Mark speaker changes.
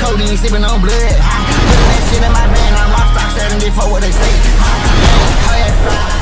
Speaker 1: codeine, sipping on blood. Putting that shit in my van, I'm rockstar 74, what they say. High and fly.